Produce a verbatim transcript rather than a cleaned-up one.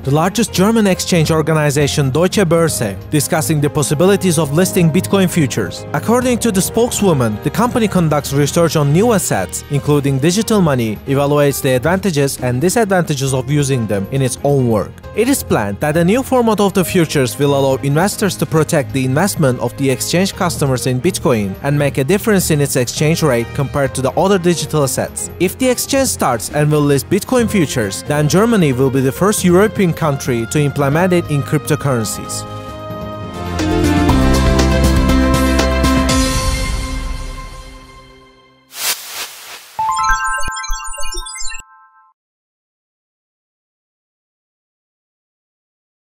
the largest German exchange organization Deutsche Börse, discussing the possibilities of listing Bitcoin futures. According to the spokeswoman, the company conducts research on new assets, including digital money, evaluates the advantages and disadvantages of using them in its own work. It is planned that a new format of the futures will allow investors to protect the investment of the exchange customers in Bitcoin and make a difference in its exchange rate compared to the other digital assets. If the exchange starts and will list Bitcoin futures, then Germany will be the first European country to implement it in cryptocurrencies.